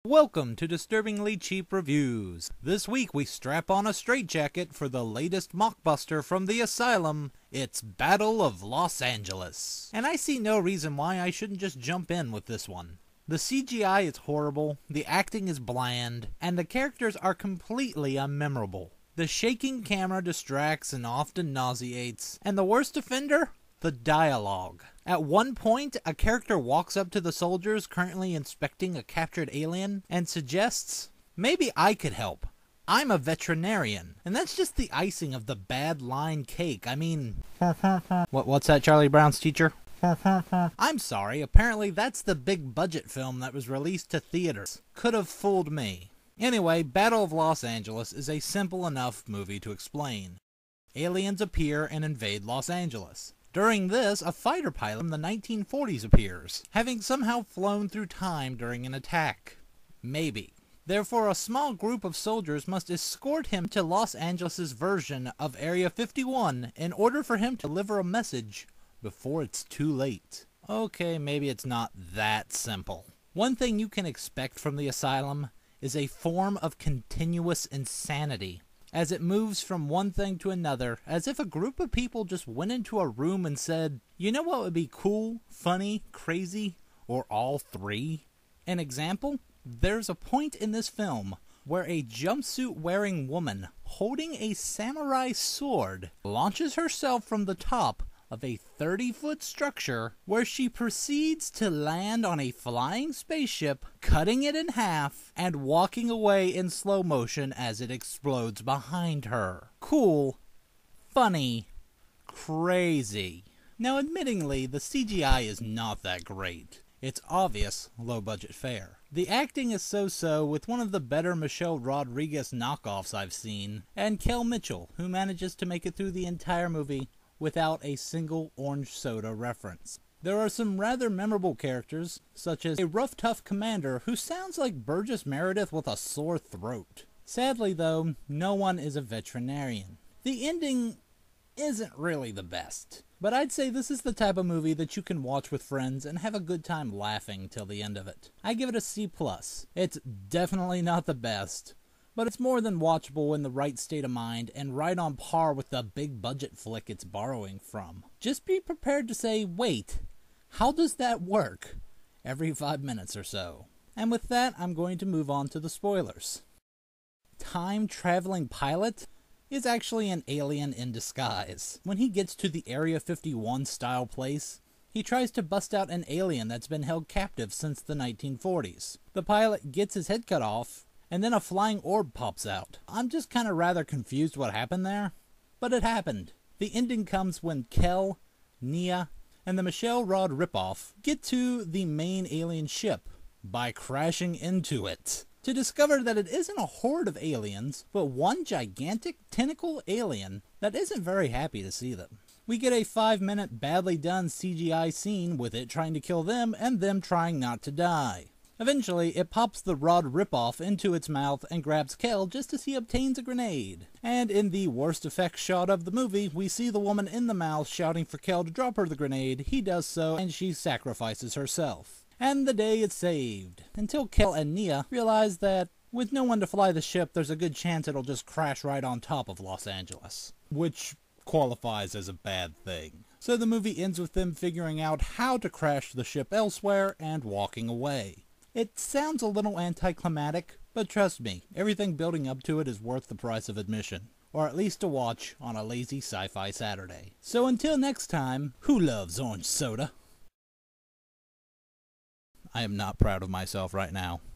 Welcome to Disturbingly Cheap Reviews. This week we strap on a straitjacket for the latest mockbuster from the Asylum. It's Battle of Los Angeles. And I see no reason why I shouldn't just jump in with this one. The CGI is horrible, the acting is bland, and the characters are completely unmemorable. The shaking camera distracts and often nauseates, and the worst offender? The dialogue. At one point, a character walks up to the soldiers currently inspecting a captured alien and suggests, "Maybe I could help. I'm a veterinarian." And that's just the icing of the bad line cake. I mean... What's that, Charlie Brown's teacher? I'm sorry, apparently that's the big budget film that was released to theaters. Could have fooled me. Anyway, Battle of Los Angeles is a simple enough movie to explain. Aliens appear and invade Los Angeles. During this, a fighter pilot from the 1940s appears, having somehow flown through time during an attack. Maybe. Therefore, a small group of soldiers must escort him to Los Angeles' version of Area 51 in order for him to deliver a message before it's too late. Okay, maybe it's not that simple. One thing you can expect from the Asylum is a form of continuous insanity, as it moves from one thing to another, as if a group of people just went into a room and said, "You know what would be cool, funny, crazy, or all three?" An example? There's a point in this film where a jumpsuit-wearing woman holding a samurai sword launches herself from the top of a 30-foot structure where she proceeds to land on a flying spaceship, cutting it in half and walking away in slow motion as it explodes behind her. Cool, funny, crazy. Now admittingly, the CGI is not that great. It's obvious low-budget fare. The acting is so-so, with one of the better Michelle Rodriguez knockoffs I've seen, and Kel Mitchell, who manages to make it through the entire movie without a single orange soda reference. There are some rather memorable characters, such as a rough tough commander who sounds like Burgess Meredith with a sore throat. Sadly though, no one is a veterinarian. The ending isn't really the best, but I'd say this is the type of movie that you can watch with friends and have a good time laughing till the end of it. I give it a C+. It's definitely not the best, but it's more than watchable in the right state of mind and right on par with the big budget flick it's borrowing from. Just be prepared to say, "Wait, how does that work?" every 5 minutes or so. And with that, I'm going to move on to the spoilers. Time-traveling pilot is actually an alien in disguise. When he gets to the Area 51 style place, he tries to bust out an alien that's been held captive since the 1940s. The pilot gets his head cut off, and then a flying orb pops out. I'm just kind of rather confused what happened there, but it happened. The ending comes when Kel, Nia, and the Michelle Rod ripoff get to the main alien ship by crashing into it, to discover that it isn't a horde of aliens, but one gigantic tentacle alien that isn't very happy to see them. We get a 5-minute badly done CGI scene with it trying to kill them and them trying not to die. Eventually, it pops the Rod ripoff into its mouth and grabs Kel just as he obtains a grenade. And in the worst effects shot of the movie, we see the woman in the mouth shouting for Kel to drop her the grenade. He does so, and she sacrifices herself. And the day is saved, until Kel and Nia realize that with no one to fly the ship, there's a good chance it'll just crash right on top of Los Angeles, which qualifies as a bad thing. So the movie ends with them figuring out how to crash the ship elsewhere and walking away. It sounds a little anticlimactic, but trust me, everything building up to it is worth the price of admission, or at least a watch on a lazy sci-fi Saturday. So until next time, who loves orange soda? I am not proud of myself right now.